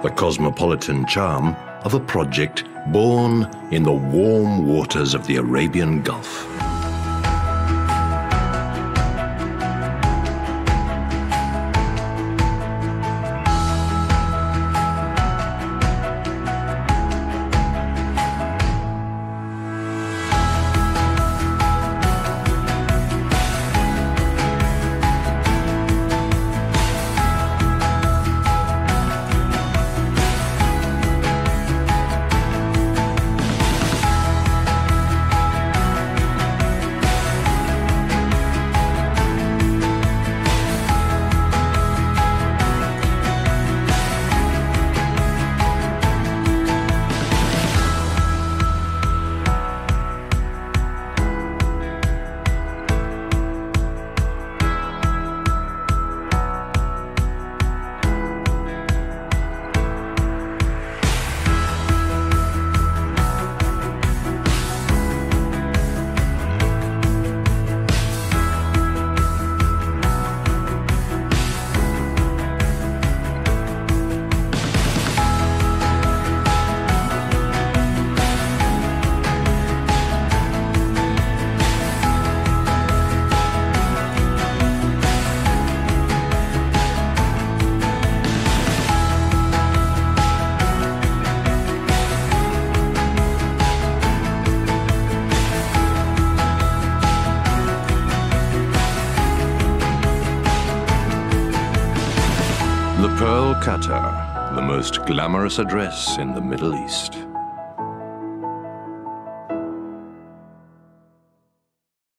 the cosmopolitan charm of a project born in the warm waters of the Arabian Gulf. The Pearl Qatar, the most glamorous address in the Middle East.